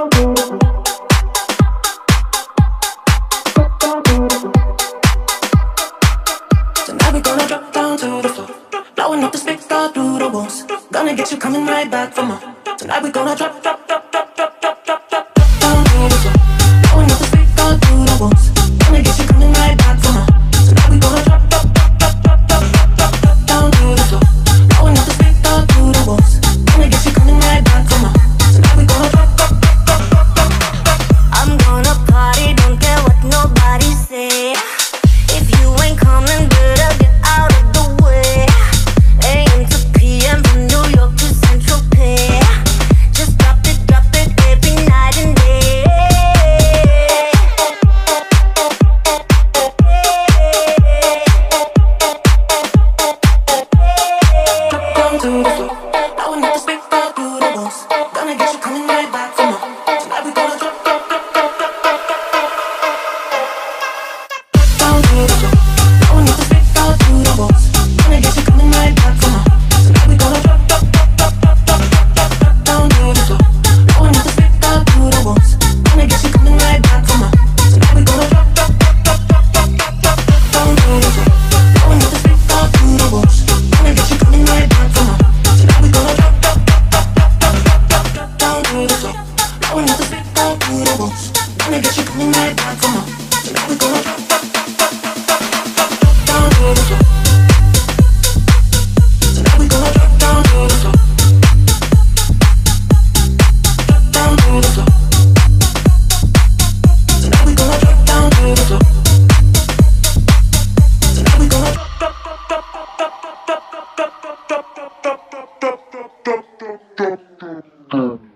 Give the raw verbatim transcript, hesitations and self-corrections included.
Tonight we gonna drop down to the floor, blowing up the speaker through the walls. Gonna get you coming right back for more. Tonight we gonna drop, drop, drop, drop, drop, drop, drop, drop, drop down to the floor, blowing up the speaker through the walls. Gonna get you coming right back for more. Tonight we gonna drop, drop, drop, drop, drop, drop, drop, drop, drop down to the floor, blowing up the speaker through the walls. Gonna get you coming right back for more. Tonight we gonna drop, drop, drop, drop, drop, drop, drop. I'm gonna party, don't care what nobody say. If you ain't coming, better get out of the way. A M to P M from New York to Central Pay. Just drop it, drop it every night and day. Drop down to the floor, blowing up the speaker through the walls. Gonna get you coming right back for more. Tonight we gonna drop, drop, drop, drop, drop, drop, drop, drop. Down to the floor, blowing up the speaker through the walls. Gonna get you coming right back for more. Tonight we gonna drop, drop, drop, drop, drop, drop, drop, drop, drop. Down to the floor, blowing up the speaker through the walls. Gonna get you coming right back for more. Tonight we gonna drop, drop, drop, drop, drop, drop, drop, drop. Down to the floor, blowing up the speaker through the walls. Gonna get you coming right back for more. Tonight we gonna drop, drop, drop, drop, drop, drop, drop, drop, drop. Down to the floor, blowing up the speaker through the walls. Gonna get you coming right back for more. Tonight we gonna drop, drop, drop, drop, drop, drop, drop, drop. Down to the floor. Tonight we gonna drop down to the floor. Drop down to the floor. Tonight we gonna drop down to the floor. Tonight we gonna drop, drop, drop, drop, drop, drop, drop, drop, drop, drop, drop, drop, drop, drop, drop, drop, drop, drop.